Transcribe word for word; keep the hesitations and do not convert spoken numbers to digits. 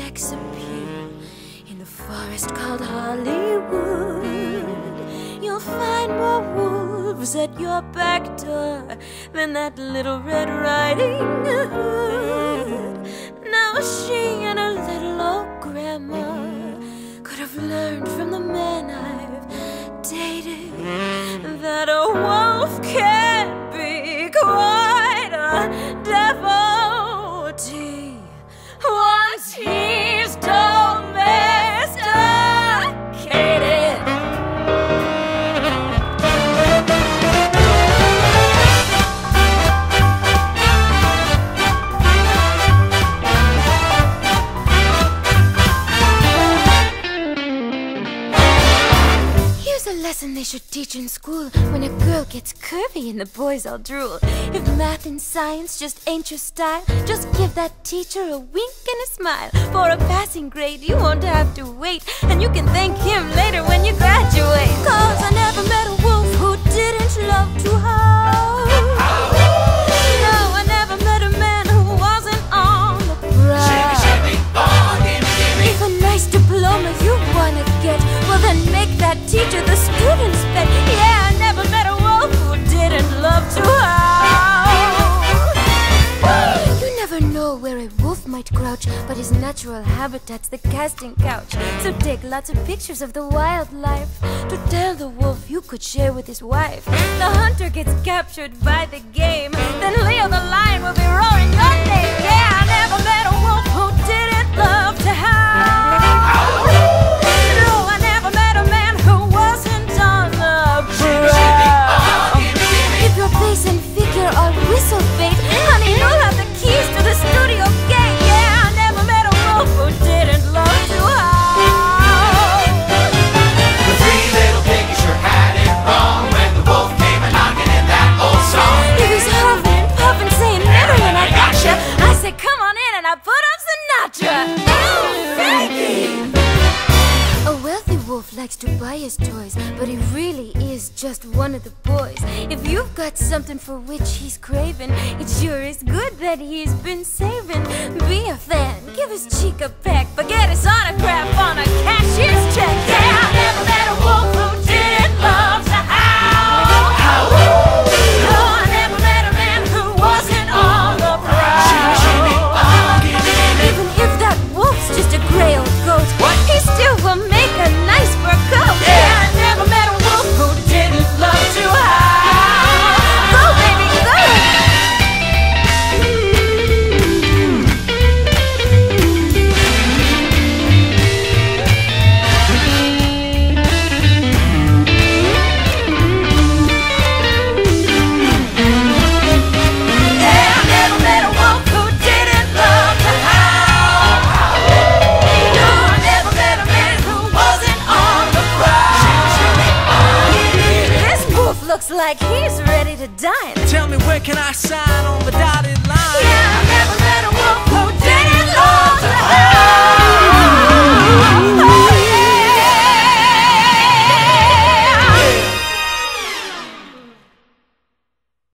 sex appeal in the forest called Hollywood. You'll find more wolves at your back door than that little Red Riding Hood. Now she and her little old grandma could have learned from the men I've dated that a wolf can be quite a devotee once he's domesticated. Here's a lesson they should teach in school. When a girl gets curvy and the boys all drool. If math and science just ain't your style, just give that teacher a wink and a smile. For a passing grade you won't have to wait, and you can thank him later when you graduate. Cause I never met a wolf who didn't love to howl. No, I never met a man who wasn't on the prowl. Shimmy, shimmy, oh, gimme, gimme. If a nice diploma you wanna get, well then make that teacher the student's pet. Yeah, I never met a wolf who didn't love to howl. You never know where a wolf might crouch, but his natural habitat's the casting couch. So take lots of pictures of the wildlife to tell the wolf you could share with his wife. The hunter gets captured by the game, then Leo the lion will be roaring your name. Yeah, I never met a wolf who didn't love to howl. No, I never met a man who wasn't on the prowl. If your face and figure are whistle bait, honey, you'll have the keys to the studio gate. Yeah, I never met a wolf who didn't love to howl. The three little piggies sure had it wrong when the wolf came a knocking in that old song. He was huffing and puffing, saying, Marilyn, I gotcha. I said, come on in, and I put on Sinatra. Oh, Frankie! A wealthy wolf likes to buy his toys, but he really is just one of the boys. If you've got something for which he's craving, it sure is good that he's been saving. Be a fan, give his cheek a peck, but get his autograph on a cashier's check. Yeah, I never met a wolf who didn't love to howl. No, I never met a man who wasn't on the prowl. Shimmy, shimmy, oh, gimme, gimme. Even if that wolf's just a gray old goat, What? he still will make a nice fur coat. Yeah, I never met a wolf who didn't love to howl. Go, baby, go! Yeah, I never met a wolf who didn't love to howl. No, I never met a man who wasn't on the prowl. This wolf looks like he's ready to dine. Tell me, where can I sign on the dotted line? Yeah,